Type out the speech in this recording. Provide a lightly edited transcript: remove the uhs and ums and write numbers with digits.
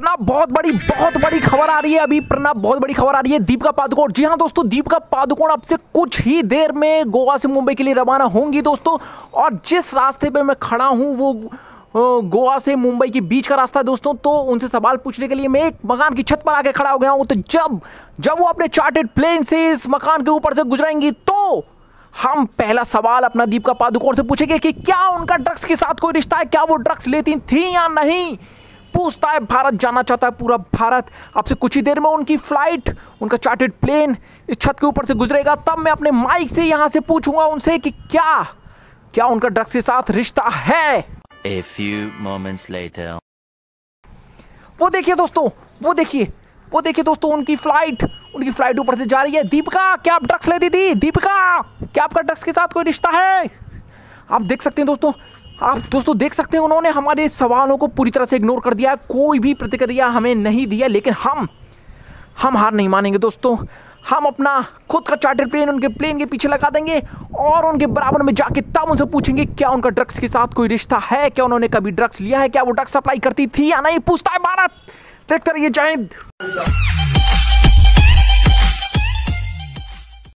प्रणब, बहुत बड़ी खबर आ रही है अभी। प्रणब, बहुत बड़ी खबर आ रही है। दीपिका पादुकोण, जी हाँ दोस्तों, दीपिका पादुकोण अब से कुछ ही देर में गोवा से मुंबई के लिए रवाना होंगी दोस्तों। और जिस रास्ते पे मैं खड़ा हूँ वो गोवा से मुंबई के बीच का रास्ता है दोस्तों। तो उनसे सवाल पूछने के लिए मैं एक मकान की छत पर आके खड़ा हो गया हूँ। तो जब वो अपने चार्टर्ड प्लेन से इस मकान के ऊपर से गुजरेंगी तो हम पहला सवाल अपना दीपिका पादुकोण से पूछेंगे कि क्या उनका ड्रग्स के साथ कोई रिश्ता है, क्या वो ड्रग्स लेती थी या नहीं। पूछता है भारत, जानना चाहता है पूरा भारत। अब से कुछ ही देर में उनकी फ्लाइट, उनका चार्टर्ड प्लेन इस छत के ऊपर से गुजरेगा। तब मैं अपने माइक से यहां से पूछूंगा उनसे कि क्या उनका ड्रग्स के साथ रिश्ता है। A few moments later. वो देखिए दोस्तों, उनकी फ्लाइट ऊपर से जा रही है। दीपिका, क्या आप ड्रग्स लेती थी? दीपिका, क्या आपका ड्रग्स के साथ कोई रिश्ता है? आप देख सकते हैं दोस्तों, देख सकते हैं उन्होंने हमारे सवालों को पूरी तरह से इग्नोर कर दिया है। कोई भी प्रतिक्रिया हमें नहीं दी है। लेकिन हम हार नहीं मानेंगे दोस्तों। हम अपना खुद का चार्टर प्लेन उनके प्लेन के पीछे लगा देंगे और उनके बराबर में जाके तब उनसे पूछेंगे क्या उनका ड्रग्स के साथ कोई रिश्ता है, क्या उन्होंने कभी ड्रग्स लिया है, क्या वो ड्रग्स सप्लाई करती थी या नहीं। पूछता है भारत। देखते रहिए, जय हिंद।